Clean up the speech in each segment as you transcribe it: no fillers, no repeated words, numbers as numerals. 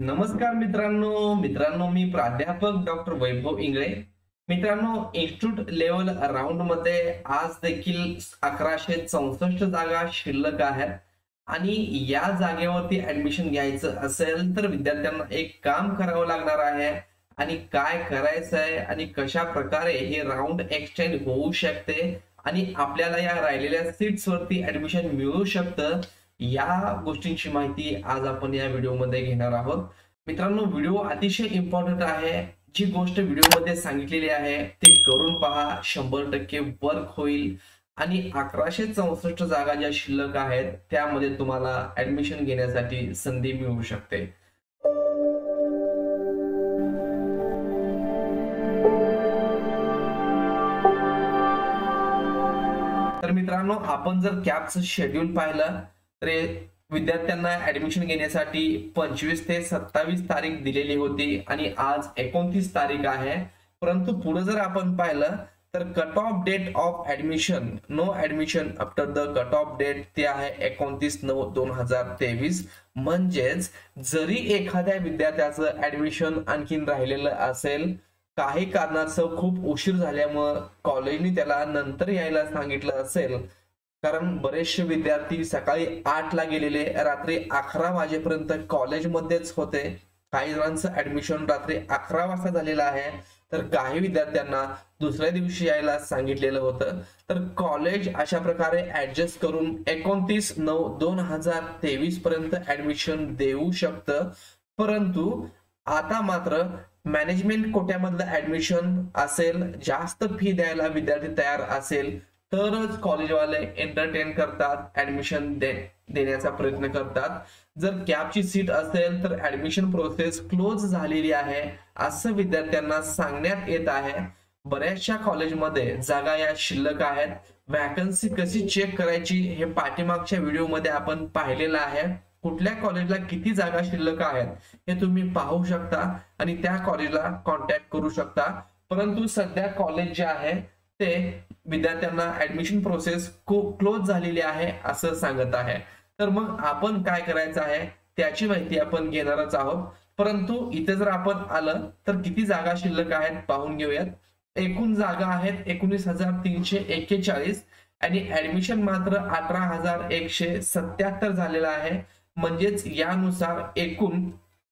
नमस्कार मित्रांनो मी प्राध्यापक डॉक्टर वैभव इंगळे. मित्रांनो, इन्स्टिट्यूट लेवल राऊंड मध्ये आज देखील 1164 जागा शिल्लक आहेत आणि या जागेवरती ऍडमिशन घ्यायचं असेल तर विद्यार्थ्यांना एक काम करावं लागणार आहे. आणि काय करायचं आहे आणि कशा प्रकारे हे राऊंड एक्सटेंड होऊ शकते आणि आपल्याला या राहिलेल्या सीट्स वरती ऍडमिशन मिळू शकतं, या गोष्टींची माहिती आज आपण या व्हिडिओमध्ये घेणार आहोत. मित्रांनो, व्हिडिओ अतिशय इम्पॉर्टंट आहे. जी गोष्ट व्हिडिओमध्ये सांगितलेली आहे ती करून पहा, 100% वर्क होईल आणि 1164 जागा ज्या शिल्लक आहेत त्यामध्ये तुम्हाला ऍडमिशन घेण्यासाठी संधी मिळू शकते. तर मित्रांनो, आपण जर कॅपचं शेड्यूल पाहिलं तर विद्यार्थ्यांना ऍडमिशन घेण्यासाठी 25 ते 27 तारीख दिलेली होती आणि आज 29 तारीख आहे. परंतु पुढे जर आपण पाहिलं तर cut off date of admission, no admission after the cut off date ते आहे 29/9/2023. म्हणजेच जरी एखाद्या विद्यार्थ्याचं ऍडमिशन आणखीन राहिलेलं असेल, काही कारणास्तव खूप उशीर झाल्यामुळे कॉलेजने त्याला नंतर यायला सांगितलं असेल, कारण बरेचसे विद्यार्थी सकाळी 8 ला गेलेले रात्री 11 वाजेपर्यंत कॉलेजमध्येच होते. काही जणांचं ऍडमिशन रात्री 11 वाजता झालेलं आहे, तर काही विद्यार्थ्यांना दुसऱ्या दिवशी यायला सांगितलेलं होतं. तर कॉलेज अशा प्रकारे ऍडजस्ट करून 29/9/2023 पर्यंत ऍडमिशन देऊ शकतं. परंतु आता मात्र मॅनेजमेंट कोट्यामधलं ऍडमिशन असेल, जास्त फी द्यायला विद्यार्थी तयार असेल तरच कॉलेजवाले एंटरटेन करतात, ऍडमिशन देण्याचा प्रयत्न करतात. जर कॅपची सीट असेल तर ऍडमिशन प्रोसेस क्लोज झालेली आहे असं विद्यार्थ्यांना सांगण्यात येत आहे. बऱ्याचशा कॉलेजमध्ये जागा या शिल्लक आहेत. वॅकन्सी कशी चेक करायची हे पाठीमागच्या व्हिडिओमध्ये आपण पाहिलेलं आहे. कुठल्या कॉलेजला किती जागा शिल्लक आहेत हे तुम्ही पाहू शकता आणि त्या कॉलेजला कॉन्टॅक्ट करू शकता. परंतु सध्या कॉलेज जे आहे ते विद्यार्थ्यांना ऍडमिशन प्रोसेस क्लोज झालेली आहे असं सांगत आहे. तर मग आपण काय करायचं आहे त्याची माहिती आपण घेणारच आहोत. परंतु इथे जर आपण आलं तर किती जागा शिल्लक आहेत पाहून घेऊयात. एकूण जागा आहेत 19,341 आणि ऍडमिशन मात्र 18,177 झालेला आहे. म्हणजेच यानुसार एकूण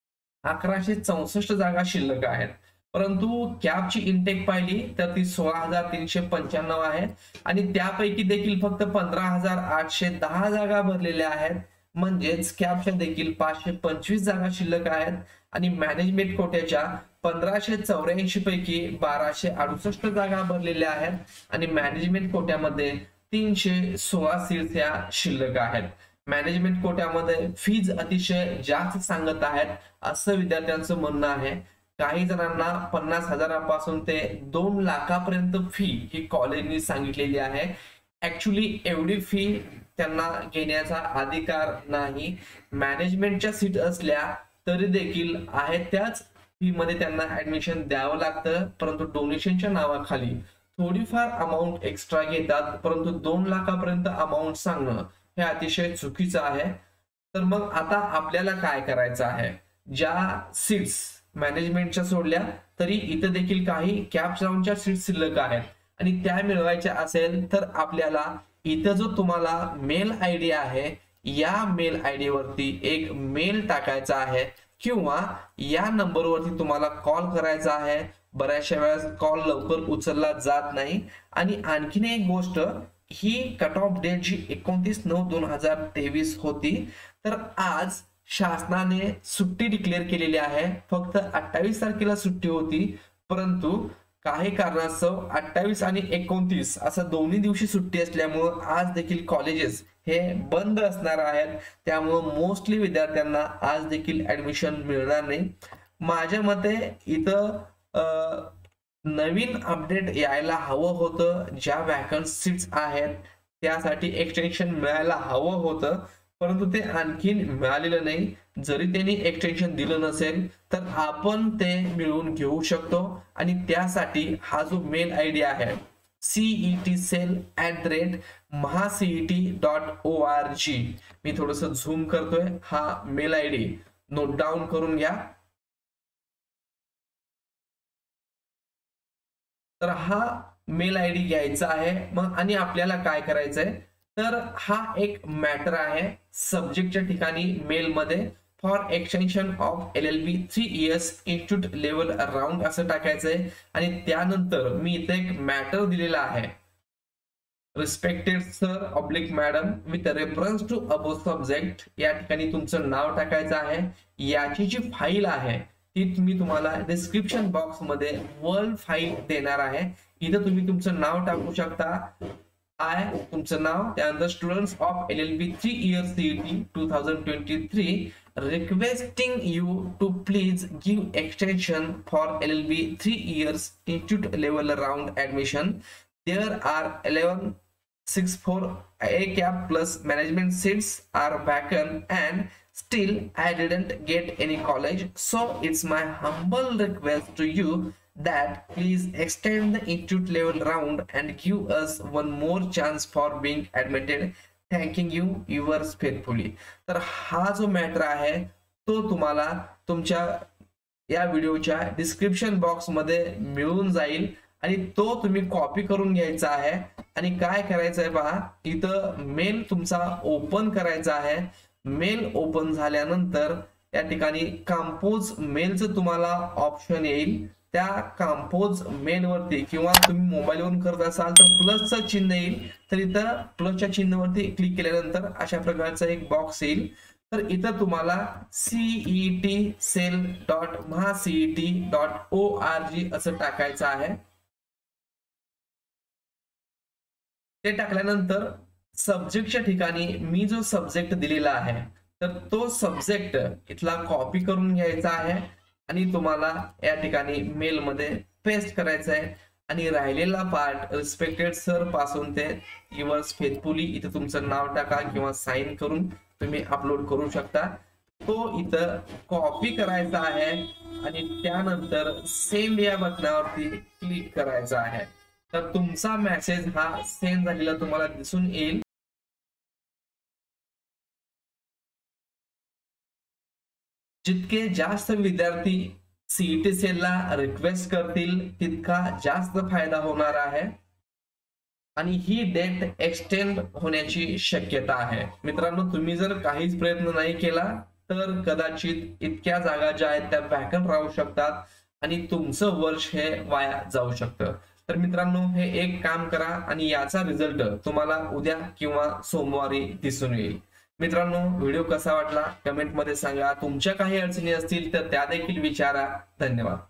1164 जागा शिल्लक आहेत. परंतु कॅपची इनटेक पाहिली तर ती 16,395 आहे आणि त्यापैकी देखील फक्त 15,810 जागा भरलेल्या आहेत. म्हणजेच कॅपच्या देखील 525 जागा शिल्लक आहेत आणि मॅनेजमेंट कोट्याच्या 1584 पैकी 1268 जागा भरलेल्या आहेत आणि मॅनेजमेंट कोट्यामध्ये 316 सीट्स या शिल्लक आहेत. मॅनेजमेंट कोट्यामध्ये फीज अतिशय जास्त सांगत आहेत असं विद्यार्थ्यांचं म्हणणं आहे. काही जणांना 50,000पासून ते 2 लाखापर्यंत फी ही कॉलेजने सांगितलेली आहे. ऍक्च्युली एवढी फी त्यांना घेण्याचा अधिकार नाही. मॅनेजमेंटच्या सीट असल्या तरी देखील आहे त्याच फी मध्ये त्यांना ऍडमिशन द्यावं लागतं. परंतु डोनेशनच्या नावाखाली थोडीफार अमाऊंट एक्स्ट्रा घेतात. परंतु 2 लाखापर्यंत अमाऊंट सांगणं हे अतिशय चुकीचं आहे. तर मग आता आपल्याला काय करायचं आहे, ज्या सीट्स मॅनेजमेंटच्या सोडल्या तरी इथं देखील काही कॅप राऊंडच्या सीट शिल्लक आहेत आणि त्या मिळवायच्या असेल तर आपल्याला इथं जो तुम्हाला मेल आयडी आहे या मेल आयडी वरती एक मेल टाकायचा आहे किंवा या नंबरवरती तुम्हाला कॉल करायचा आहे. बऱ्याचशा वेळेस कॉल लवकर उचलला जात नाही. आणि आणखीन एक गोष्ट, ही कट ऑफ डेट जी 29/9/2023 होती, तर आज शासनाने सुट्टी डिक्लेअर केलेली आहे. फक्त 28 तारखेला सुट्टी होती, परंतु काही कारणास्तव 28 आणि 29 असं दोन्ही दिवशी सुट्टी असल्यामुळे आज देखील कॉलेजेस हे बंद असणार आहेत. त्यामुळे मोस्टली विद्यार्थ्यांना आज देखील ऍडमिशन मिळणार नाही. माझ्या मते इथं नवीन अपडेट यायला हवं होतं. ज्या वॅकन्सी सीट्स आहेत त्यासाठी एक्सटेन्शन मिळायला हवं होतं, परंतु ते आणखीन मिळालेलं नाही. जरी त्यांनी एक्सटेन्शन दिलं नसेल तर आपण ते मिळवून घेऊ शकतो आणि त्यासाठी हा जो मेल आयडी आहे CETcell@mahacet.org, मी थोडस झूम करतोय, हा मेल आयडी नोट डाऊन करून घ्या। तर हा मेल आय डी घ्यायचा आहे मग, आणि आपल्याला काय करायचंय, तर हा एक मॅटर आहे सब्जेक्टच्या ठिकाणी मेलमध्ये for extension of LLB 3 years institute level round असं टाकायचंय। आणि त्यानंतर मी इथे एक मॅटर दिलेला आहे, respected sir oblique madam with reference to above subject, या ठिकाणी तुमचं नाव टाकायचं आहे। याची जी फाईल आहे ती मी तुम्हाला डिस्क्रिप्शन बॉक्स मध्ये वर्ल्ड फाईल देणार आहे, इथं तुम्ही तुमचं नाव टाकू शकता। तुमचं नाव, त्यानंतर students of LLB 3 year CET 2023 requesting you to please give extension for LLB 3 years institute level round admission. There are 1164 A cap plus management seats are vacant and still I didn't get any college, so it's my humble request to you that please extend the institute level round and give us one more chance for being admitted. Thanking you yours faithfully. तर हा जो matter आहे तो तुम्हाला तुमच्या या व्हिडिओच्या description box मध्ये मिळून जाईल, आणि तो तुम्ही कॉपी करून घ्यायचा आहे। आणि काय करायचं आहे पहा, इथं मेल तुमचा ओपन करायचा आहे। मेल ओपन झाल्यानंतर या ठिकाणी कंपोज मेलचं तुम्हाला ऑप्शन येईल, त्या कंपोज मेल वरती, किंवा तुम्ही मोबाईल वरून करत असाल तर प्लसचं चिन्ह येईल, तर इथं प्लसच्या चिन्हावरती क्लिक केल्यानंतर अशा प्रकारचा एक बॉक्स येईल। तर इथं तुम्हाला CET.cell.mahacet.org असं टाकायचं आहे। ते टाकल्यानंतर सब्जेक्टच्या ठिकाणी मी जो सब्जेक्ट दिलेला आहे तर तो सब्जेक्ट इथला कॉपी करून घ्यायचा आहे आणि तुम्हाला या ठिकाणी मेल मध्ये पेस्ट करायचा आहे। आणि राहिलेला पार्ट रिस्पेक्टेड सर पासून ते युअर्स फेथफुली इथे तुमचं नाव टाका किंवा साइन करून तुम्ही अपलोड करू शकता। तो इथं कॉपी करायचा आहे आणि त्यानंतर सेंड या बटनावरती क्लिक करायचा आहे। तर तुमचा मेसेज हा सेंड झालेला तुम्हाला दिसून येईल। जितके जास्त विद्यार्थी सीईटी सेलला रिक्वेस्ट करतील तितका जास्त फायदा होणार आहे आणि ही डेट एक्सटेंड होण्याची शक्यता आहे। मित्रांनो, तुम्ही जर काहीच प्रयत्न नाही केला तर कदाचित इतक्या जागा ज्या आहेत त्या वॅकंट राहू शकतात आणि तुमचं वर्ष हे वाया जाऊ शकतं। तर मित्रांनो, हे एक काम करा आणि याचा रिझल्ट तुम्हाला उद्या किंवा सोमवारी दिसून येईल। मित्रांनो, व्हिडिओ कसा वाटला कमेंट मध्ये सांगा। तुमच्या काही अडचणी असतील तर त्या देखील विचारा। धन्यवाद।